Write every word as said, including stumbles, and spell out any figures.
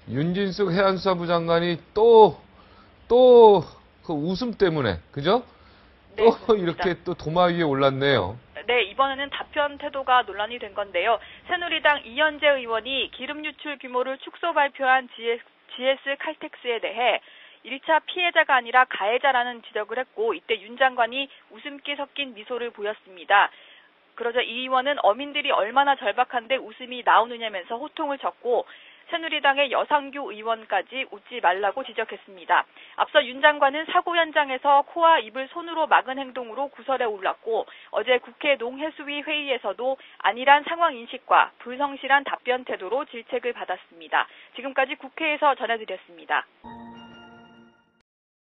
윤진숙 해양수산부 장관이 또, 또, 그 웃음 때문에, 그죠? 네, 또 그렇습니다. 이렇게 또 도마 위에 올랐네요. 네, 이번에는 답변 태도가 논란이 된 건데요. 새누리당 이현재 의원이 기름 유출 규모를 축소 발표한 지에스 칼텍스에 대해 일 차 피해자가 아니라 가해자라는 지적을 했고, 이때 윤 장관이 웃음기 섞인 미소를 보였습니다. 그러자 이 의원은 어민들이 얼마나 절박한데 웃음이 나오느냐면서 호통을 쳤고, 새누리당의 여상규 의원까지 웃지 말라고 지적했습니다. 앞서 윤 장관은 사고 현장에서 코와 입을 손으로 막은 행동으로 구설에 올랐고, 어제 국회 농해수위 회의에서도 안일한 상황 인식과 불성실한 답변 태도로 질책을 받았습니다. 지금까지 국회에서 전해드렸습니다.